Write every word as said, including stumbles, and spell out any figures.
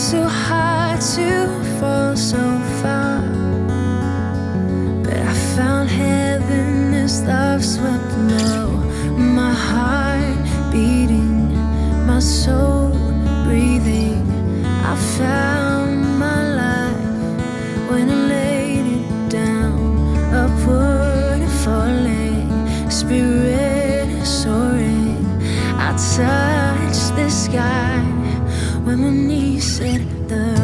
too hard to fall so far, but I found heaven as love swept low. My heart beating, my soul breathing. I found my life when I laid it down, upward and falling, spirit soaring. I touched the sky when my knees hit the